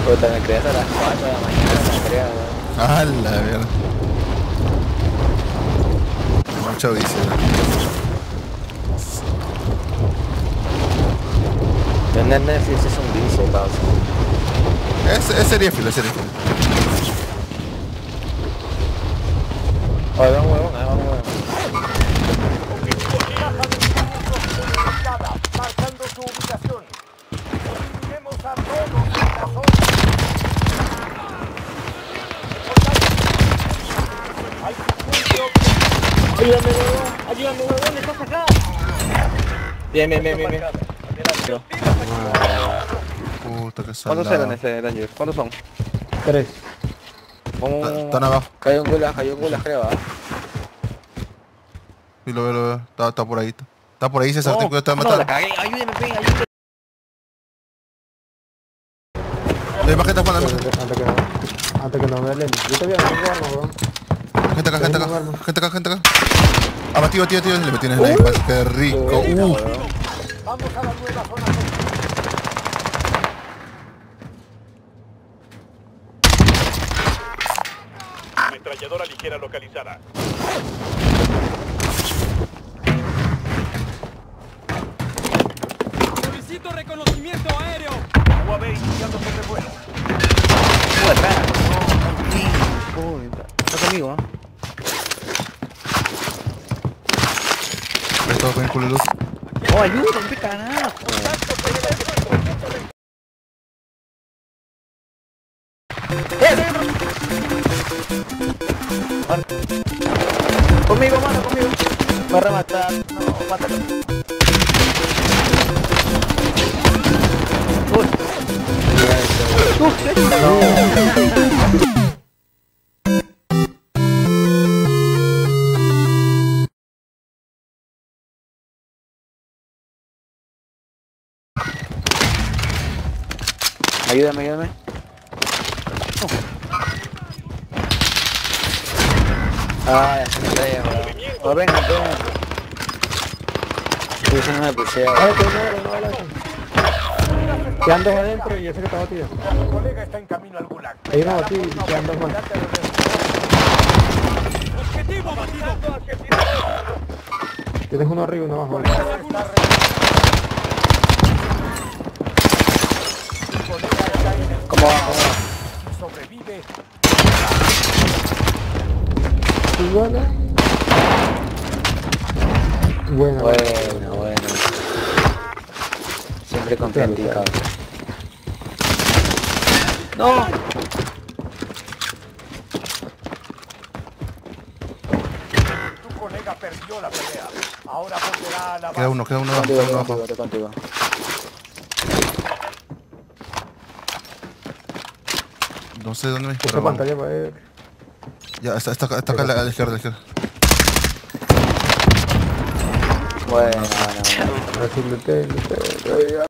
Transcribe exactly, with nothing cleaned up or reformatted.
Puta, me creas a las cuatro de la mañana, me creas, weón. Ah, la verga. Mucho vicio, Tener Netflix es un vicio, pausa. Es, es seriéfilo, es seriéfilo. Oye, vamos, huevón, vamos, huevón. Marcando su ubicación. Eliminemos a todos en la zona. Ayúdame, huevón, ayúdame, huevón, estás acá. Bien, bien, bien, bien, bien. Puta que ¿Cuántos salado. eran ese daño? ¿Cuántos son? Tres. Vamos. Están abajo. Cayó un gulag, cayó un gulag, creo, ¿ah? Sí, lo veo, lo veo. Está, está por ahí. Está por ahí, César. No, Ten cuidado, te va a no, la matar. cagué, ayúdeme, ven, ayúdeme. Hay más gente afuera, hay más Antes, gente. antes que no, antes que no me den. Yo todavía no tengo arma, weón. Gente acá, gente acá. Tengo arma. Gente acá, gente acá. Ah, batido, tío, tío. Le metí en el sniper. Qué rico. Uh. Vamos a la nueva zona. Ametralladora ligera localizada. Solicito reconocimiento aéreo. U A V iniciando sobrevuelo. Uy, espera. No, uy, está conmigo, ¿ah? Esto con el culo de luz. Oh, ayúdame, qué carajo. Conmigo, mano, conmigo. Me va a rematar. No, mátalo. Uy. Ayúdame, ayúdame. Oh. Ah, ya se me trae, weón. Oh, venga, venga. Sí, eso no me pushea. Ay, que no, no, no, no. Quedan dos adentro y ese que está batido. Tu colega está en camino al gulag. Hay uno batido y quedan dos más. Objetivo batido. Tienes uno arriba y uno abajo. ¿Cómo va? ¿Cómo va? Si sobrevive, Igual, ¿eh? Bueno, Bueno, bueno. Siempre confiante, Claro, cabrón. ¡No! tu colega perdió la pelea. Ahora volverá a la Queda base. uno, queda uno abajo. Contigo, Queda uno contigo, abajo. estoy contigo. No sé dónde me esa disparó. pantalla para ver. Ya, está, está, acá- está acá a la, a la izquierda, a la izquierda. Bueno, bueno, bueno. A ver si le tengo, le tengo.